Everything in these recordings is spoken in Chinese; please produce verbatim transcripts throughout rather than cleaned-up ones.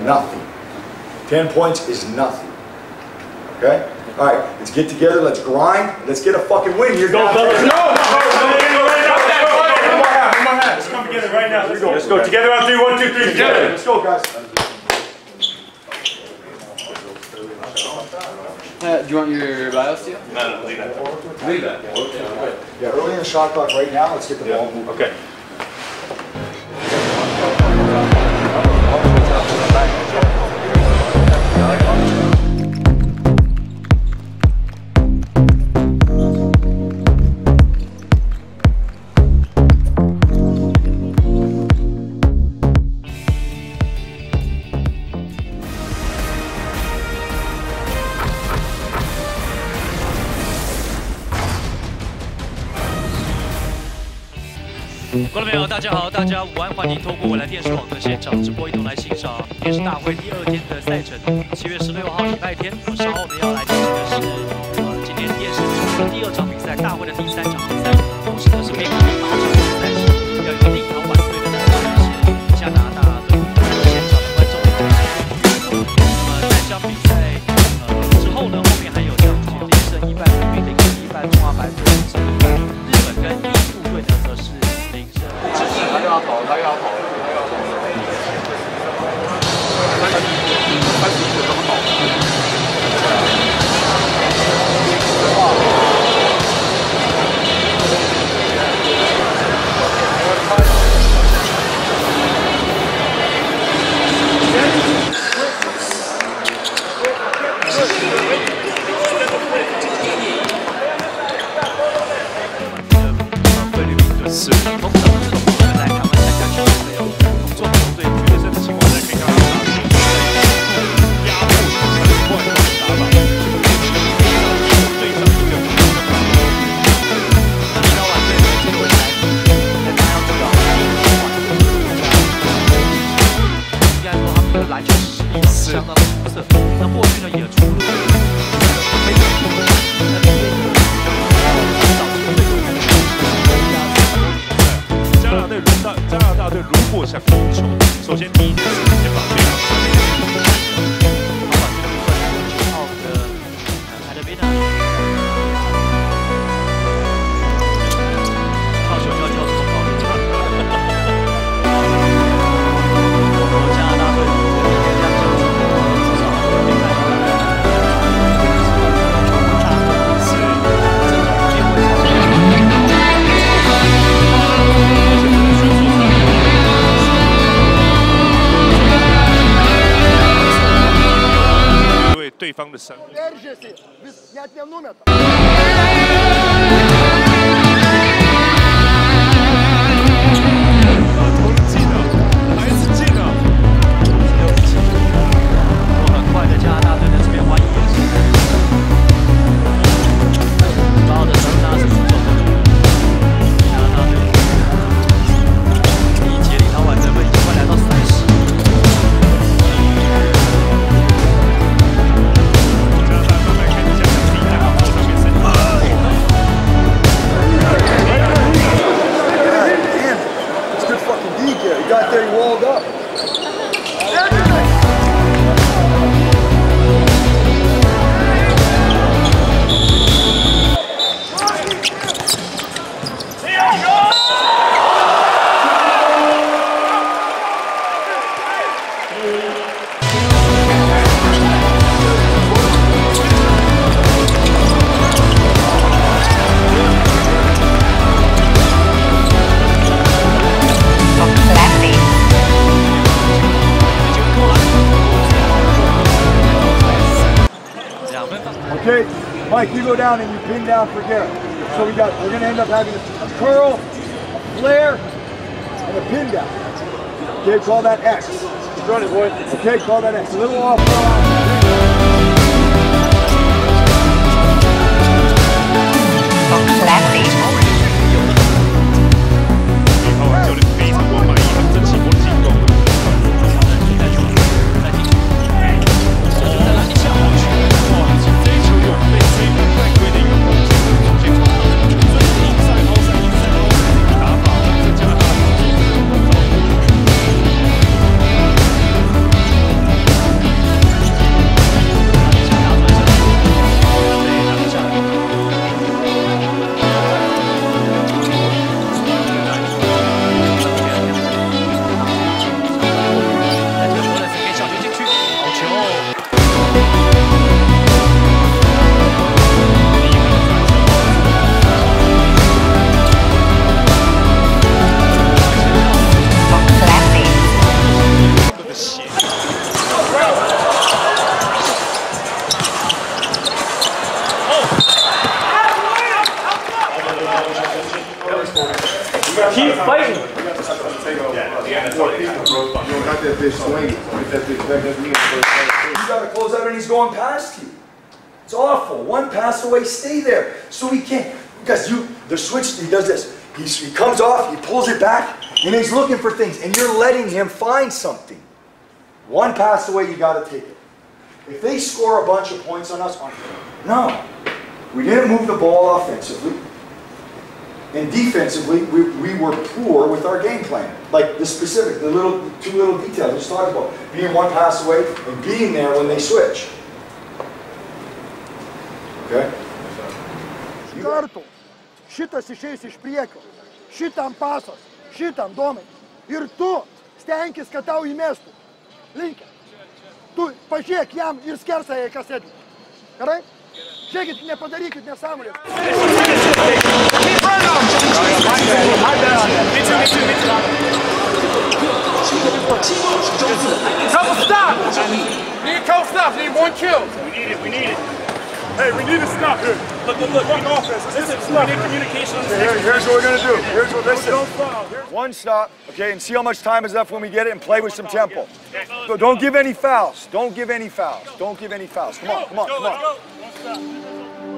nothing. Ten points is nothing. Okay? All right, let's get together, let's grind, let's get a fucking win here. Go, fellas. No, no, no, let's come together right now. Let's go. Let's go together on three. One, two, three. Together. Let's go, guys. Uh, do you want your bio steal? No, no, leave that. Leave that. Yeah, early in the shot clock right now, let's get the ball moving. Okay. 观众朋友，大家好，大家午安，欢迎透过未来电视网的现场直播一同来欣赏电视大会第二天的赛程。七月十六号礼拜天，稍后呢要来进行的是呃今年电视中的第二场比赛，大会的第三场比赛，同时呢是美国第八场比赛是要由立陶宛队的来到一些加拿大队。现场的观众也是呃在这场比赛呃之后呢，后面还有像林胜一半、云林一半、中华白队是一半，日本跟印度队呢则是。 他又要跑，他又要跑，他又要跑。三十一，三十一怎么跑？菲律宾队是通常这种。 来台湾参加球赛有同做球队决胜的情况下，可以看到他压迫很快的打法，对上一个那立陶宛队这个未来在大家知道，应该说他们的篮球实力相当出色。那过去呢也出入非常多，那今天呢，早期队友加拿大队轮到加拿大队，如果想赢球，首先第一件事情先把对方下面。好，把这个部分九号的海德宾纳，靠球要交这么高的差。加拿大队这个两球之后，至少可以看到，是这种机会上面。 对方的伤。 很快的加拿大队的这边欢迎也是，高的长打是出手的加拿大队。第一节立陶宛得分已经快来到三十。 You got there, you walled up. Okay, Mike, you go down and you pin down for Garrett. So we got, we're going to end up having a curl, a flare, and a pin down. Okay, call that X. Run it, boy. Okay, call that X. A little off. Classy. 球 Keep fighting. You gotta close out and he's going past you. It's awful. One pass away, stay there. So he can't. Because you, the switch, he does this. He's, he comes off, he pulls it back, and he's looking for things. And you're letting him find something. One pass away, you gotta take it. If they score a bunch of points on us, no. We didn't move the ball offensively. And defensively, we, we were poor with our game plan. Like the specific, the little two little details we just talked about. Being one pass away and being there when they switch. Okay? Kartu šitas išeis iš priekio, šitam pasas, šitam domai. Ir tu stenkis, kad tau įmestų. Linkia. Tu pažiūrėk jam ir skersąją kas sėdi. Gerai? Žiūrėkit, nepadarykit nesąmonės. Couple stops! Need a couple stops, need one kill. We need it, we need it. Hey, we need to stop here. Look, look, look. Fuck offense. Listen, we need communication on this. Here, here's what we're going to do. Here's what this is. One stop, okay, and see how much time is left when we get it and play with some tempo. So don't give any fouls. Don't give any fouls. Don't give any fouls. Come on, come on, come on.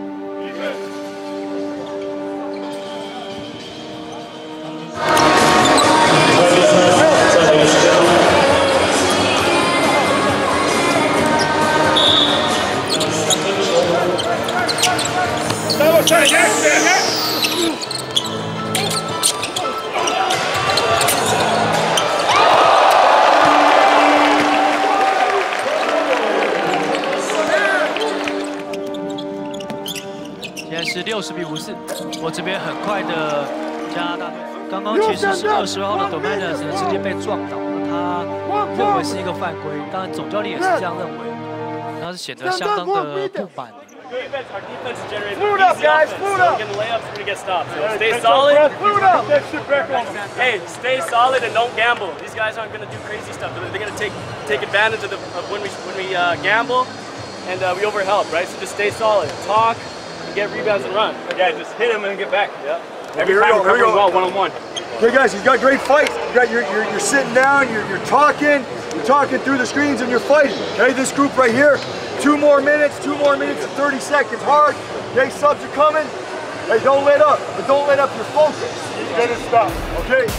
六十比五四，我这边很快的加拿大队，刚刚其实是二十二号的 Domanis 直接被撞倒了，他认为是一个犯规，当然总教练也是这样认为，他是显得相当的不满。 Food up, guys. Food up. We're gonna lay up. We're gonna get stopped. So stay solid. Food up. Hey, stay solid and don't gamble. These guys aren't gonna do crazy stuff. They're, they're gonna take take advantage of the of when we when we uh, gamble, and uh, we overhelp, right? So just stay solid. Talk. Get rebounds and run. Yeah, just hit him and get back. Yeah. Every here time we go, here we go. well, one on one. Okay, guys, you've got great fights. You got you're, you're you're sitting down. You're you're talking. You're talking through the screens and you're fighting. Okay, this group right here. Two more minutes. Two more minutes and thirty seconds. Hard. Okay, subs are coming. Hey, don't let up. But don't let up your focus. You gotta stop. Okay.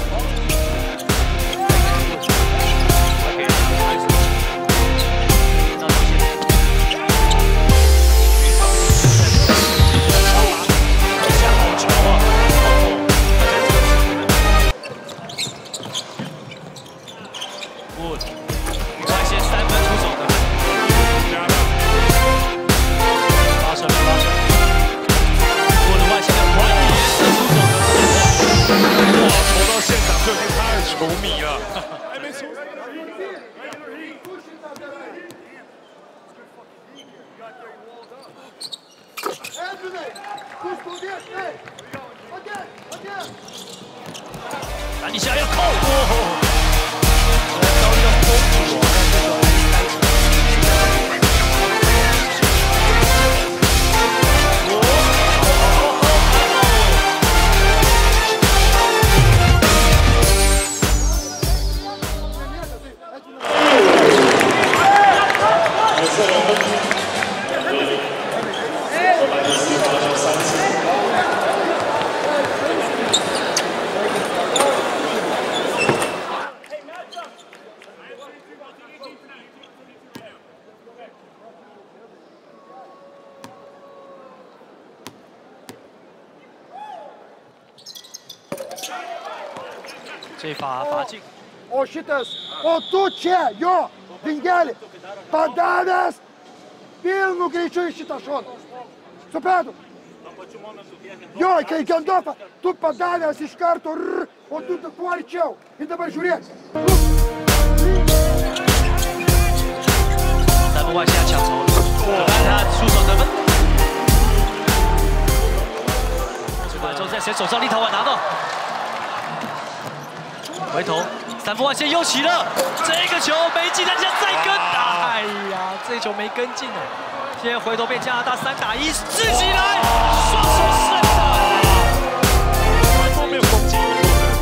O šitas, o tu čia, jo, vingelį, padavęs pilnu greičiu į šitą šoną. Supratom? Jo, kai Gendofą, tu padavęs iš karto, rrr, o tu kuo arčiau. Ir dabar žiūrėk. 三分外线抢球，他出手得分。这个球在谁手上？立陶宛拿到。 回头，三分外线又起了，这个球没进，人家再跟，哎呀，这一球没跟进啊！现在回头变加拿大三打一，自己来，双手伸的， 没有攻击。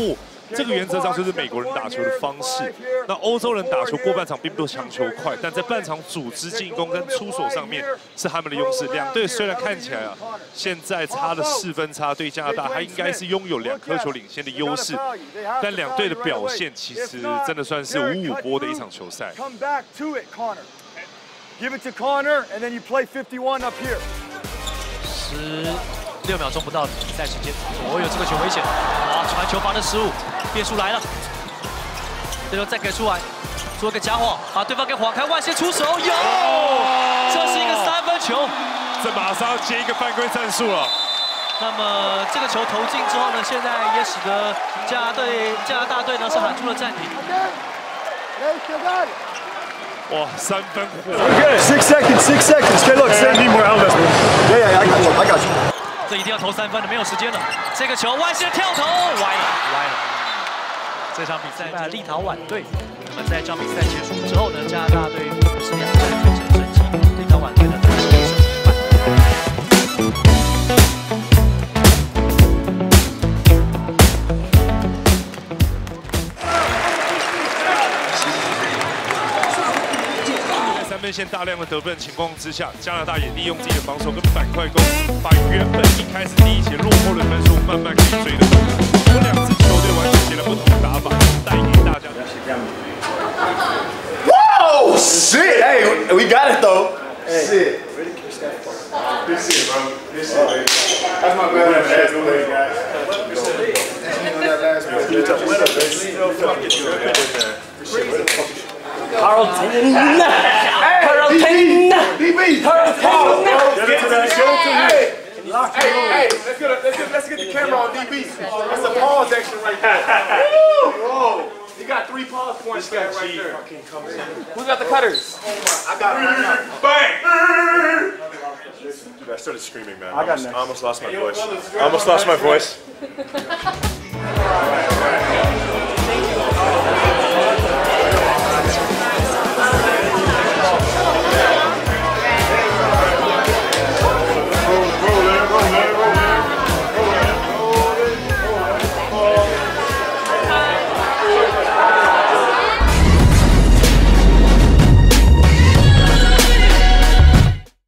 four。 这个原则上就是美国人打球的方式。那欧洲人打球过半场并不强求快，但在半场组织进攻跟出手上面是他们的优势。两队虽然看起来啊，现在差了四分差，对加拿大还应该是拥有两颗球领先的优势，但两队的表现其实真的算是五五波的一场球赛。 Give it to Connor, and then you play fifty-one up here. 十六秒钟不到的比赛时间，哦，有这个球危险，哇，传球防的失误，变数来了，这球再给出来，做个假晃，把对方给晃开，外线出手，有，这是一个三分球， 这马上接一个犯规战术了。 那么这个球投进之后呢，现在也使得加拿队加拿大队呢是喊出了暂停。 哇，三分火 Six seconds, six seconds. Okay, look, send me more outlets. Yeah, yeah, I got you, I got you. 这一定要投三分的，没有时间了。这个球外线跳投，歪了，歪了。这场比赛败了立陶宛队。那么在这场比赛结束之后呢，加拿大队是两战全胜胜绩，立陶宛队呢是一胜一败。 三分线大量的得分情况之下，加拿大也利用自己的防守跟反快攻，把原本一开始第一节落后的分数慢慢可以追得回来。我两支球队完全截然不同的打法，带给大家。 Whoa! Shit! Hey, we got it though. Hey. Shit. Good shit, bro. Good shit, baby. That's my bad last play, guys. Good shit. On that last play. Good job, baby. Carlton! Carlton! D B! Carlton! Get it to that. Get it to me. Hey, hey, let's get, a, let's, get, let's get the camera on D B. That's a pause action right there. Whoa! You got three pause points back right there. Who got the cutters? I got it right now. Bang! Dude, I started screaming, man. I, almost, I almost lost my voice. I almost lost my voice.